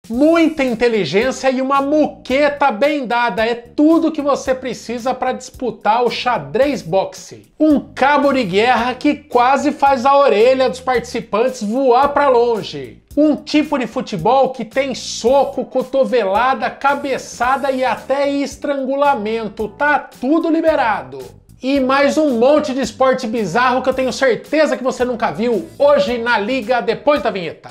Muita inteligência e uma muqueta bem dada é tudo que você precisa para disputar o xadrez boxe. Um cabo de guerra que quase faz a orelha dos participantes voar para longe. Um tipo de futebol que tem soco, cotovelada, cabeçada e até estrangulamento. Tá tudo liberado. E mais um monte de esporte bizarro que eu tenho certeza que você nunca viu hoje na Liga depois da vinheta.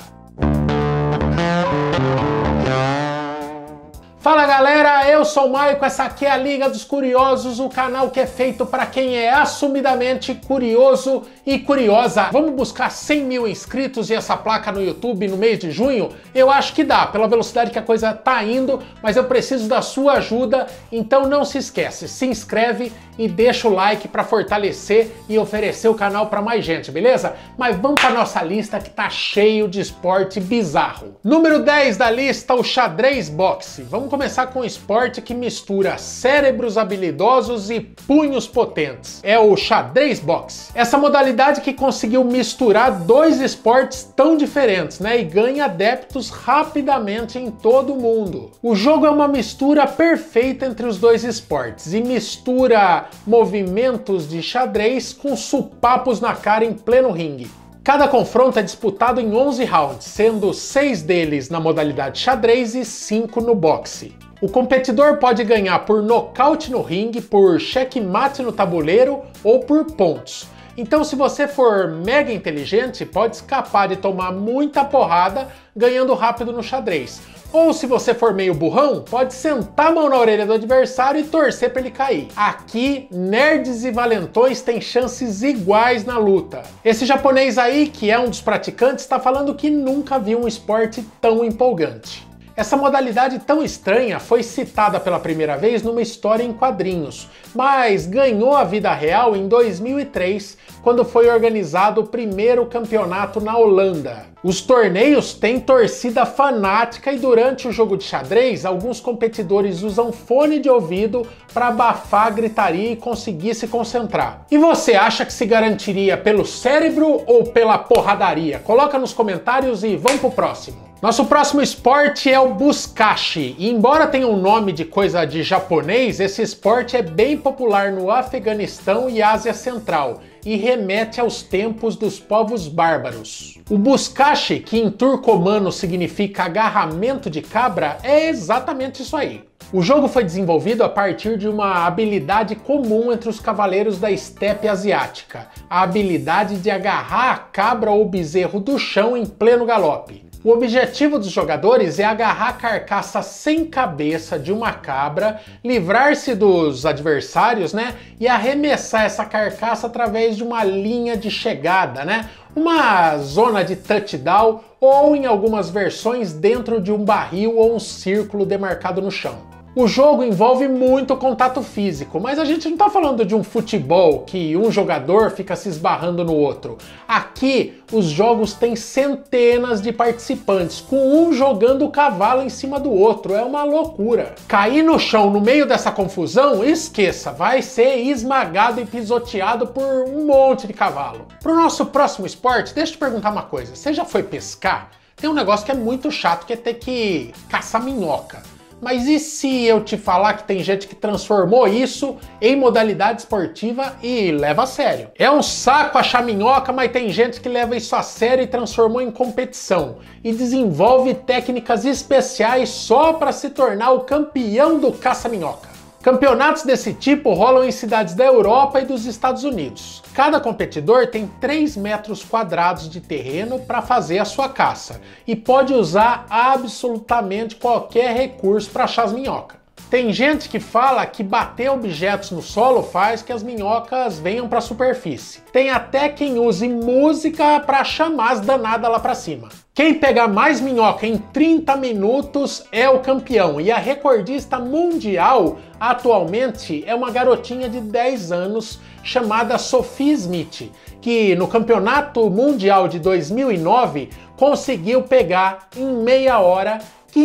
Fala galera, eu sou o Maico, essa aqui é a Liga dos Curiosos, o canal que é feito para quem é assumidamente curioso e curiosa. Vamos buscar 100 mil inscritos e essa placa no YouTube no mês de junho? Eu acho que dá, pela velocidade que a coisa tá indo, mas eu preciso da sua ajuda, então não se esquece, se inscreve e deixa o like para fortalecer e oferecer o canal para mais gente, beleza? Mas vamos para nossa lista que tá cheio de esporte bizarro. Número 10 da lista, o xadrez boxe. Vamos começar com um esporte que mistura cérebros habilidosos e punhos potentes. É o xadrez boxe. Essa modalidade que conseguiu misturar dois esportes tão diferentes, né? E ganha adeptos rapidamente em todo o mundo. O jogo é uma mistura perfeita entre os dois esportes e mistura movimentos de xadrez com supapos na cara em pleno ringue. Cada confronto é disputado em 11 rounds, sendo 6 deles na modalidade xadrez e 5 no boxe. O competidor pode ganhar por nocaute no ringue, por checkmate no tabuleiro ou por pontos. Então, se você for mega inteligente, pode escapar de tomar muita porrada ganhando rápido no xadrez. Ou se você for meio burrão, pode sentar a mão na orelha do adversário e torcer para ele cair. Aqui, nerds e valentões têm chances iguais na luta. Esse japonês aí, que é um dos praticantes, está falando que nunca viu um esporte tão empolgante. Essa modalidade tão estranha foi citada pela primeira vez numa história em quadrinhos, mas ganhou a vida real em 2003, quando foi organizado o primeiro campeonato na Holanda. Os torneios têm torcida fanática e durante o jogo de xadrez, alguns competidores usam fone de ouvido para abafar a gritaria e conseguir se concentrar. E você acha que se garantiria pelo cérebro ou pela porradaria? Coloca nos comentários e vamos pro próximo. Nosso próximo esporte é o Buzkashi, e embora tenha um nome de coisa de japonês, esse esporte é bem popular no Afeganistão e Ásia Central, e remete aos tempos dos povos bárbaros. O Buzkashi, que em turcomano significa agarramento de cabra, é exatamente isso aí. O jogo foi desenvolvido a partir de uma habilidade comum entre os cavaleiros da estepe asiática, a habilidade de agarrar a cabra ou bezerro do chão em pleno galope. O objetivo dos jogadores é agarrar a carcaça sem cabeça de uma cabra, livrar-se dos adversários, né? E arremessar essa carcaça através de uma linha de chegada, né? Uma zona de touchdown ou, em algumas versões, dentro de um barril ou um círculo demarcado no chão. O jogo envolve muito contato físico, mas a gente não está falando de um futebol que um jogador fica se esbarrando no outro. Aqui, os jogos têm centenas de participantes, com um jogando o cavalo em cima do outro. É uma loucura. Cair no chão no meio dessa confusão, esqueça, vai ser esmagado e pisoteado por um monte de cavalo. Para o nosso próximo esporte, deixa eu te perguntar uma coisa. Você já foi pescar? Tem um negócio que é muito chato, que é ter que caçar minhoca. Mas e se eu te falar que tem gente que transformou isso em modalidade esportiva e leva a sério? É um saco achar minhoca, mas tem gente que leva isso a sério e transformou em competição. E desenvolve técnicas especiais só para se tornar o campeão do caça-minhoca. Campeonatos desse tipo rolam em cidades da Europa e dos Estados Unidos. Cada competidor tem 3 metros quadrados de terreno para fazer a sua caça e pode usar absolutamente qualquer recurso para achar as minhocas. Tem gente que fala que bater objetos no solo faz que as minhocas venham para a superfície. Tem até quem use música para chamar as danadas lá para cima. Quem pegar mais minhoca em 30 minutos é o campeão, e a recordista mundial atualmente é uma garotinha de 10 anos chamada Sophie Smith, que no Campeonato Mundial de 2009 conseguiu pegar em meia hora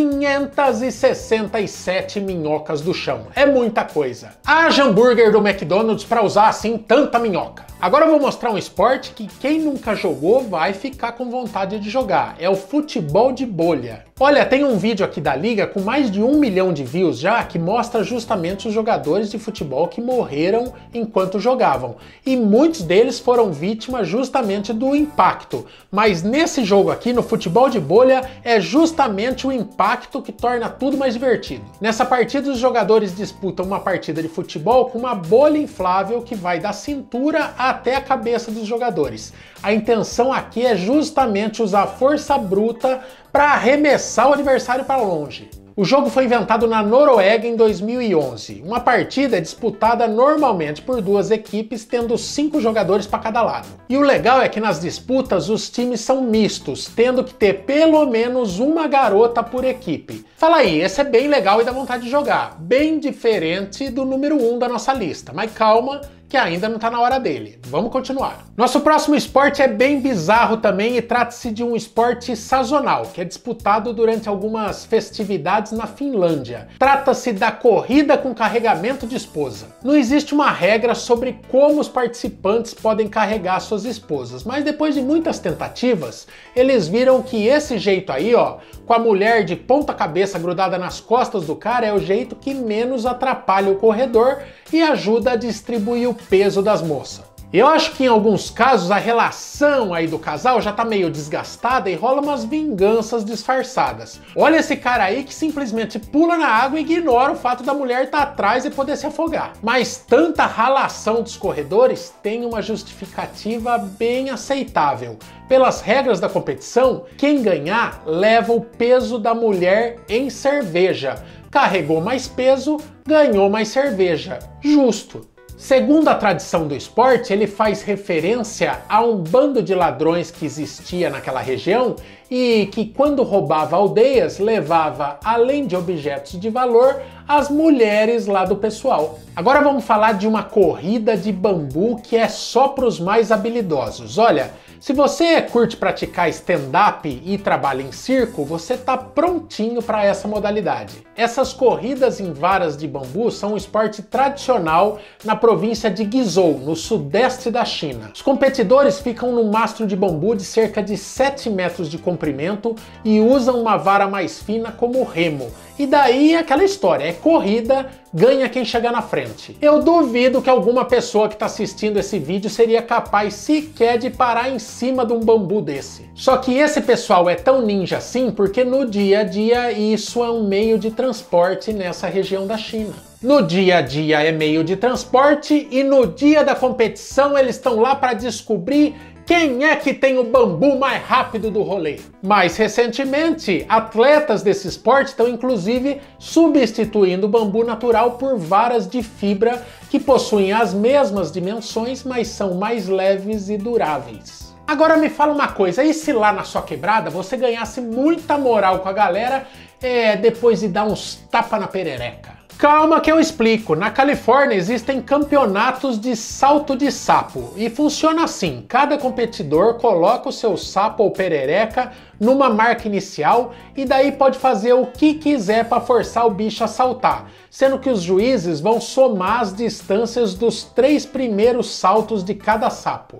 567 minhocas do chão. É muita coisa. Haja hambúrguer do McDonald's para usar assim tanta minhoca. Agora eu vou mostrar um esporte que quem nunca jogou vai ficar com vontade de jogar. É o futebol de bolha. Olha, tem um vídeo aqui da Liga com mais de 1 milhão de views já, que mostra justamente os jogadores de futebol que morreram enquanto jogavam. E muitos deles foram vítimas justamente do impacto. Mas nesse jogo aqui, no futebol de bolha, é justamente o impacto que torna tudo mais divertido. Nessa partida, os jogadores disputam uma partida de futebol com uma bolha inflável que vai da cintura até a cabeça dos jogadores. A intenção aqui é justamente usar força bruta para arremessar o adversário para longe. O jogo foi inventado na Noruega em 2011. Uma partida é disputada normalmente por duas equipes, tendo 5 jogadores para cada lado. E o legal é que nas disputas os times são mistos, tendo que ter pelo menos uma garota por equipe. Fala aí, esse é bem legal e dá vontade de jogar. Bem diferente do número 1 da nossa lista, mas calma, que ainda não tá na hora dele. Vamos continuar. Nosso próximo esporte é bem bizarro também e trata-se de um esporte sazonal, que é disputado durante algumas festividades na Finlândia. Trata-se da corrida com carregamento de esposa. Não existe uma regra sobre como os participantes podem carregar suas esposas, mas depois de muitas tentativas, eles viram que esse jeito aí, ó, com a mulher de ponta cabeça grudada nas costas do cara, é o jeito que menos atrapalha o corredor e ajuda a distribuir o peso das moças. Eu acho que em alguns casos a relação aí do casal já tá meio desgastada e rola umas vinganças disfarçadas. Olha esse cara aí que simplesmente pula na água e ignora o fato da mulher estar atrás e poder se afogar. Mas tanta ralação dos corredores tem uma justificativa bem aceitável. Pelas regras da competição, quem ganhar leva o peso da mulher em cerveja. Carregou mais peso, ganhou mais cerveja. Justo. Segundo a tradição do esporte, ele faz referência a um bando de ladrões que existia naquela região e que, quando roubava aldeias, levava, além de objetos de valor, as mulheres lá do pessoal. Agora vamos falar de uma corrida de bambu que é só para os mais habilidosos. Olha, se você curte praticar stand-up e trabalha em circo, você tá prontinho para essa modalidade. Essas corridas em varas de bambu são um esporte tradicional na província de Guizhou, no sudeste da China. Os competidores ficam num mastro de bambu de cerca de 7 metros de comprimento e usam uma vara mais fina como remo. E daí é aquela história, é corrida, ganha quem chegar na frente. Eu duvido que alguma pessoa que está assistindo esse vídeo seria capaz sequer de parar em cima de um bambu desse. Só que esse pessoal é tão ninja assim porque no dia a dia isso é um meio de transporte nessa região da China. No dia a dia é meio de transporte e no dia da competição eles estão lá para descobrir quem é que tem o bambu mais rápido do rolê. Mais recentemente, atletas desse esporte estão inclusive substituindo o bambu natural por varas de fibra que possuem as mesmas dimensões, mas são mais leves e duráveis. Agora me fala uma coisa, e se lá na sua quebrada você ganhasse muita moral com a galera depois de dar uns tapa na perereca? Calma que eu explico. Na Califórnia existem campeonatos de salto de sapo e funciona assim: cada competidor coloca o seu sapo ou perereca numa marca inicial e daí pode fazer o que quiser para forçar o bicho a saltar, sendo que os juízes vão somar as distâncias dos 3 primeiros saltos de cada sapo.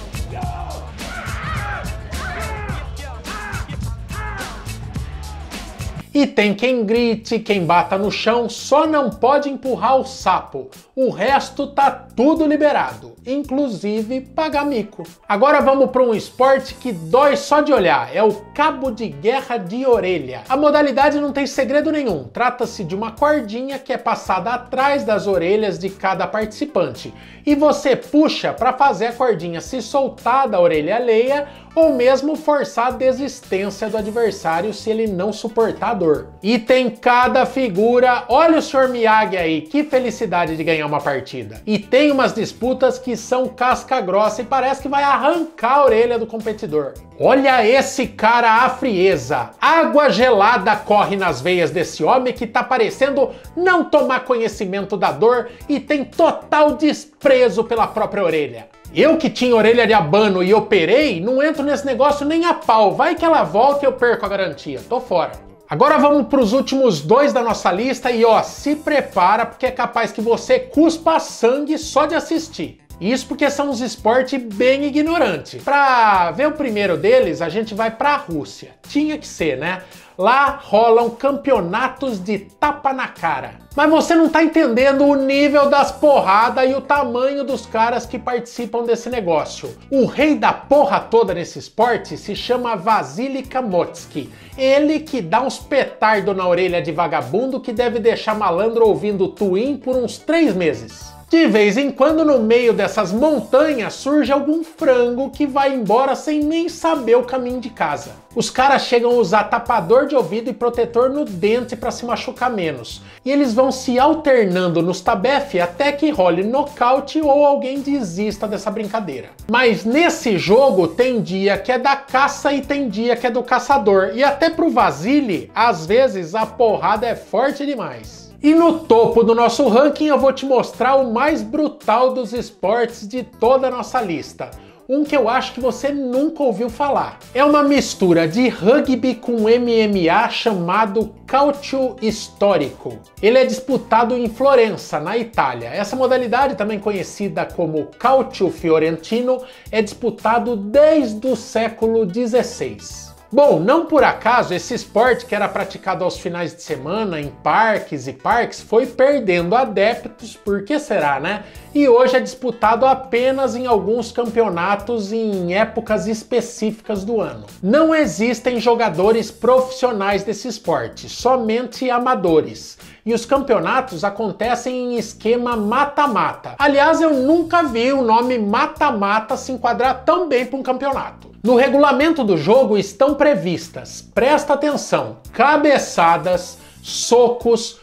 E tem quem grite, quem bata no chão, só não pode empurrar o sapo. O resto tá tudo liberado, inclusive pagar mico. Agora vamos para um esporte que dói só de olhar, é o cabo de guerra de orelha. A modalidade não tem segredo nenhum, trata-se de uma cordinha que é passada atrás das orelhas de cada participante. E você puxa para fazer a cordinha se soltar da orelha alheia ou mesmo forçar a desistência do adversário se ele não suportar a dor. E tem cada figura, olha o Sr. Miyagi aí, que felicidade de ganhar uma partida. E tem umas disputas que são casca grossa e parece que vai arrancar a orelha do competidor. Olha esse cara à frieza, água gelada corre nas veias desse homem que tá parecendo não tomar conhecimento da dor e tem total desprezo pela própria orelha. Eu que tinha orelha de abano e operei, não entro nesse negócio nem a pau. Vai que ela volta e eu perco a garantia. Tô fora. Agora vamos para os últimos 2 da nossa lista e ó, se prepara porque é capaz que você cuspa sangue só de assistir. Isso porque são uns esportes bem ignorantes. Pra ver o primeiro deles, a gente vai pra Rússia. Tinha que ser, né? Lá rolam campeonatos de tapa na cara. Mas você não tá entendendo o nível das porradas e o tamanho dos caras que participam desse negócio. O rei da porra toda nesse esporte se chama Vasily Kamotsky. Ele que dá uns petardos na orelha de vagabundo que deve deixar malandro ouvindo Twin por uns 3 meses. De vez em quando, no meio dessas montanhas, surge algum frango que vai embora sem nem saber o caminho de casa. Os caras chegam a usar tapador de ouvido e protetor no dente para se machucar menos. E eles vão se alternando nos tabef até que role nocaute ou alguém desista dessa brincadeira. Mas nesse jogo tem dia que é da caça e tem dia que é do caçador. E até pro Vasily, às vezes a porrada é forte demais. E no topo do nosso ranking eu vou te mostrar o mais brutal dos esportes de toda a nossa lista. Um que eu acho que você nunca ouviu falar. É uma mistura de rugby com MMA chamado Calcio Histórico. Ele é disputado em Florença, na Itália. Essa modalidade, também conhecida como Calcio Fiorentino, é disputado desde o século XVI. Bom, não por acaso esse esporte que era praticado aos finais de semana em parques e parques foi perdendo adeptos, por que será, né? E hoje é disputado apenas em alguns campeonatos em épocas específicas do ano. Não existem jogadores profissionais desse esporte, somente amadores. E os campeonatos acontecem em esquema mata-mata. Aliás, eu nunca vi o nome mata-mata se enquadrar tão bem para um campeonato. No regulamento do jogo estão previstas, presta atenção, cabeçadas, socos,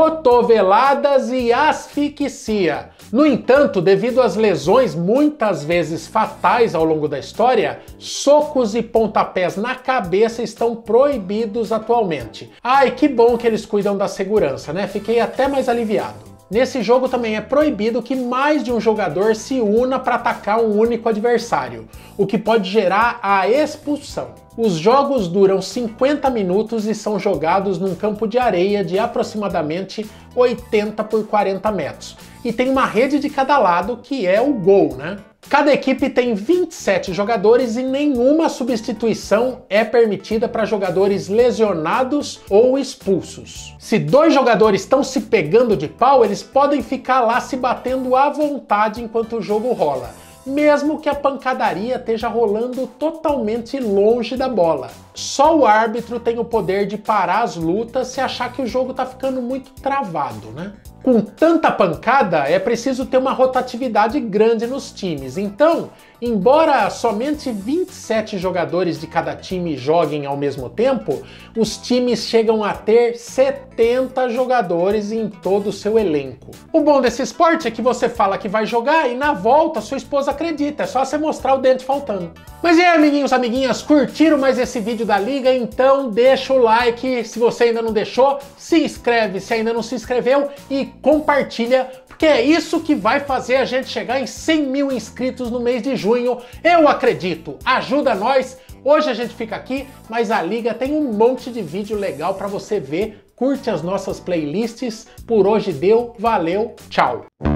cotoveladas e asfixia. No entanto, devido às lesões muitas vezes fatais ao longo da história, socos e pontapés na cabeça estão proibidos atualmente. Ai, que bom que eles cuidam da segurança, né? Fiquei até mais aliviado. Nesse jogo também é proibido que mais de um jogador se una para atacar um único adversário, o que pode gerar a expulsão. Os jogos duram 50 minutos e são jogados num campo de areia de aproximadamente 80 por 40 metros. E tem uma rede de cada lado que é o gol, né? Cada equipe tem 27 jogadores e nenhuma substituição é permitida para jogadores lesionados ou expulsos. Se 2 jogadores estão se pegando de pau, eles podem ficar lá se batendo à vontade enquanto o jogo rola, mesmo que a pancadaria esteja rolando totalmente longe da bola. Só o árbitro tem o poder de parar as lutas se achar que o jogo está ficando muito travado, né? Com tanta pancada, é preciso ter uma rotatividade grande nos times. Então, embora somente 27 jogadores de cada time joguem ao mesmo tempo, os times chegam a ter 70 jogadores em todo o seu elenco. O bom desse esporte é que você fala que vai jogar e na volta sua esposa acredita, é só você mostrar o dente faltando. Mas e aí, amiguinhos, amiguinhas, curtiram mais esse vídeo da Liga? Então deixa o like se você ainda não deixou, se inscreve se ainda não se inscreveu e compartilha, porque é isso que vai fazer a gente chegar em 100 mil inscritos no mês de junho. Eu acredito, ajuda nós. Hoje a gente fica aqui, mas a Liga tem um monte de vídeo legal para você ver. Curte as nossas playlists. Por hoje deu, valeu, tchau!